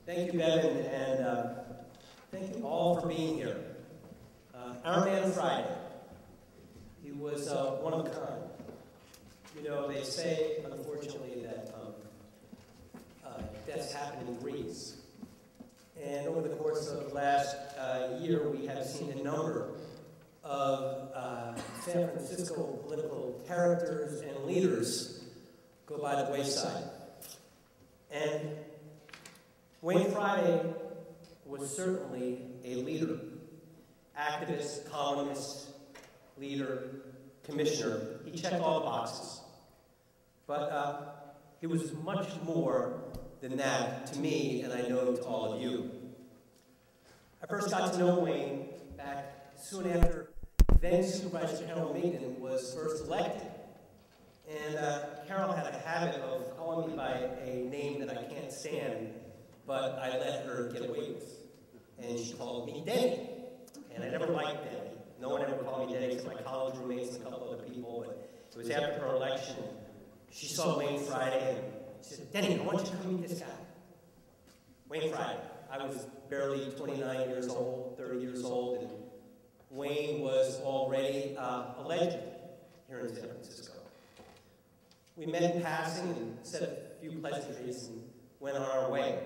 Thank you, Bevan, and thank you all for being here. Our man Friday, he was one of a kind. You know, they say, unfortunately, that deaths happen in threes. And over the course of the last year, we have seen a number of San Francisco political characters and leaders go by the wayside. And Wayne Friday was certainly a leader, activist, columnist, leader, commissioner. He checked all the boxes. But he was much more than that to me, and I know to all of you. I first got to know Wayne back soon after then Supervisor Carol Migden was first elected. And Carol had a habit of calling me by a name that I can't stand, but I let her get away with. And she called me Denny. And I never liked Denny. No one ever called me Denny except my college roommates and a couple other people, but it was after her election. She saw Wayne Friday and she said, "Denny, I want you to come meet this guy." Wayne Friday. I was barely 29 years old, 30 years old, and Wayne was already a legend here in San Francisco. We met in passing and said a few pleasantries and went on our way.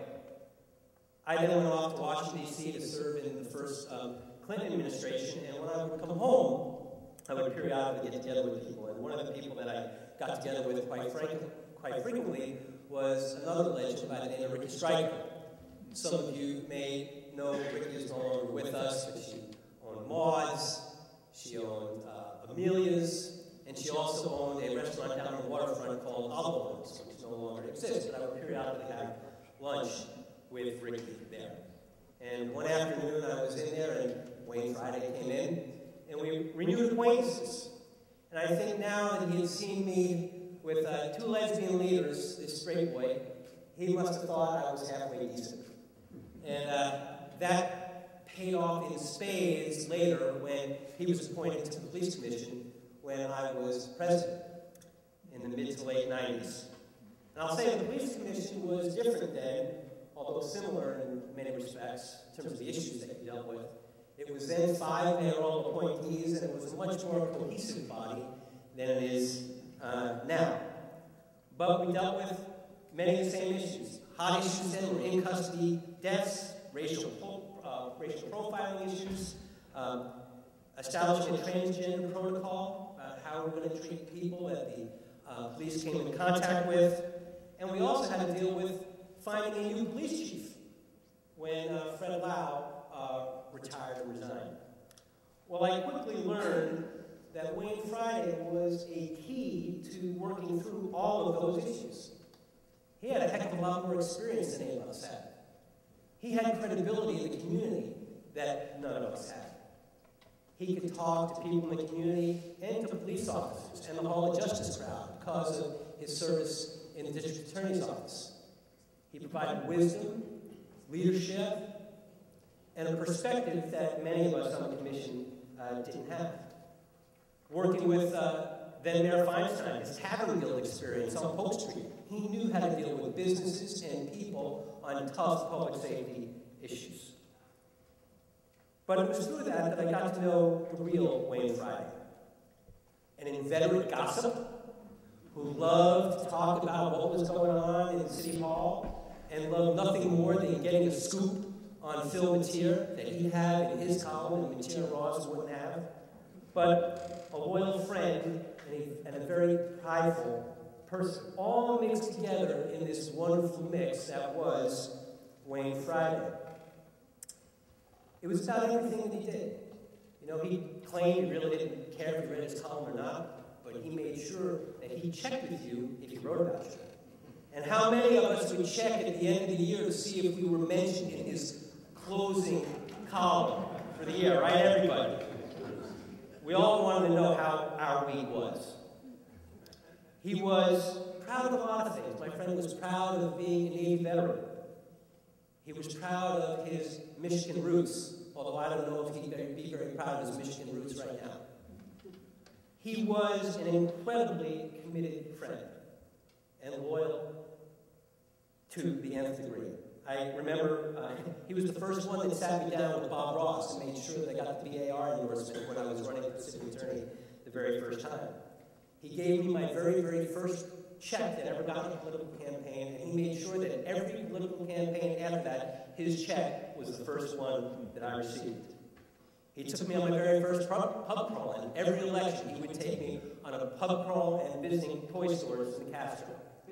I then went off to Washington, D.C. to serve in the first Clinton administration, and when I would come home, I would periodically get together with people. And one of the people that I got together with quite frequently was another legend by the name of Ricky Stryker. Some of you may know Ricky is no longer with us, but she owned Maud's, she owned Amelia's, and she also owned a restaurant down on the waterfront called Olive Ones, which no longer exists, but I would periodically have lunch with Ricky there. And one afternoon I was in there and Wayne Friday came in and we renewed acquaintances. And I think now that he had seen me with two lesbian leaders, this straight boy, he must have thought I was halfway decent. And that paid off in spades later when he was appointed to the police commission when I was president in the mid to late 90s. And I'll say the police commission was different then, although similar in many respects in terms of the issues that he dealt with. It was then 5 mayoral appointees, and it was a much more cohesive body than it is now. But we dealt with many of the same issues. Hot issues then were in custody deaths, racial profiling issues, establishing a transgender protocol, how we're going to treat people that the police came in contact with, and we also had to deal with finding a new police chief when Fred Lau retired and resigned. Well, I quickly learned that Wayne Friday was a key to working through all of those issues. He had a heck of a lot more experience than any of us had. He had credibility in the community that none of us had. He could talk to people in the community and to police officers and the Hall of Justice crowd because of his service in the district attorney's office. He provided wisdom, leadership, and a perspective that many of us on the commission didn't have. Working with then Mayor Feinstein, his Tavern Guild experience on Polk Street, he knew how to deal with businesses and people on tough public safety issues. But it was through that I got to know the real Wayne Friday, an inveterate gossip who loved to talk about what was going on in City Hall and loved nothing more than getting a scoop on Phil Matier that he had in his column and Matier Ross wouldn't have, but a loyal friend and a very prideful person, all mixed together in this wonderful mix that was Wayne Friday. It was about everything that he did. You know, he claimed he really didn't care if you read his column or not, but he made sure that he checked with you if he wrote about you. And how many of us would check at the end of the year to see if we were mentioned in his closing column for the year, right, everybody? We all wanted to know how our week was. He was proud of a lot of things. My friend was proud of being a Navy veteran. He was proud of his Michigan roots, although I don't know if he'd be very proud of his Michigan roots right now. He was an incredibly committed friend and loyal to the nth degree. I remember he was the first one that sat me down with Bob Ross and made sure that I got the BAR endorsement when I was running for city attorney the very first time. He gave me my very, very first check that I ever got in a political campaign, and he made sure that every political campaign after that, his check was the first one that I received. He took me on my very first pub crawl, and every election he would take me on a pub crawl and visiting toy stores in Castro.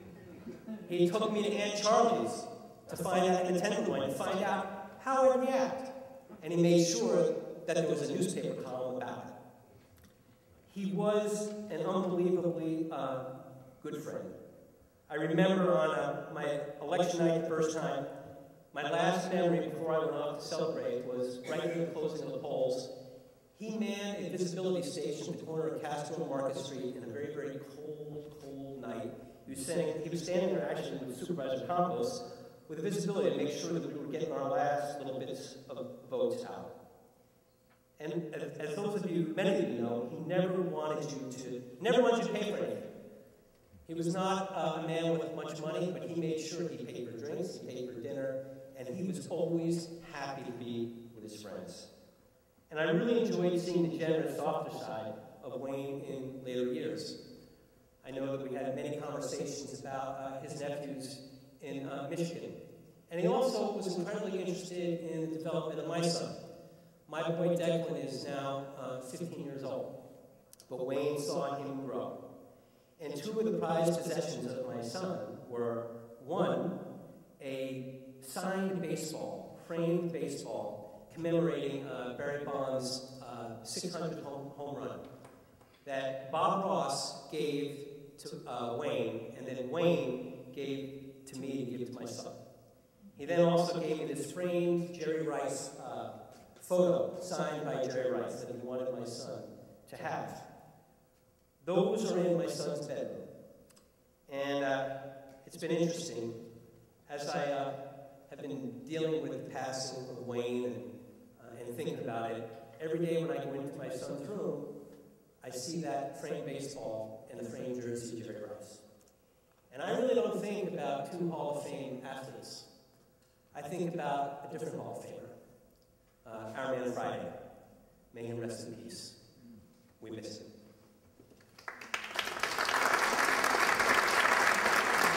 He took me to Aunt Charlie's to find out in the Tenderloin, to find out how I react. And he made sure that there was a newspaper column about it. He was an unbelievably good friend. I remember on my election night the first time, my last memory before I went off to celebrate was right at the closing of the polls. He manned a visibility station at the corner of Castro and Market Street in a very, very cold, cold night. He was standing there actually with Supervisor Campos with visibility to make sure that we were getting our last little bits of votes out. And as those of you, many of you know, he never wanted you to pay for anything. He was not a man with much money, but he made sure he paid for drinks, he paid for dinner, and he was always happy to be with his friends. And I really enjoyed seeing the generous, softer side of Wayne in later years. I know that we had many conversations about his nephews in Michigan. And he also was incredibly interested in the development of my son. My boy Declan is now 15 years old, but Wayne saw him grow. And two of the prized possessions of my son were, one, a signed baseball, framed baseball, commemorating Barry Bonds' 600th home run that Bob Ross gave to Wayne, and then Wayne gave to me to give to my son. He then also gave me this framed Jerry Rice photo signed by Jerry Rice that he wanted my son to have. Those are in my son's bedroom. And it's been interesting as I have been dealing with the passing of Wayne and thinking about it. Every day when I go into my son's room, I see that framed baseball and the framed jersey of Jerry Rice. And I really don't think about two Hall of Fame athletes. I think about a different Hall of Famer, our man Friday. May him rest in peace. We miss him.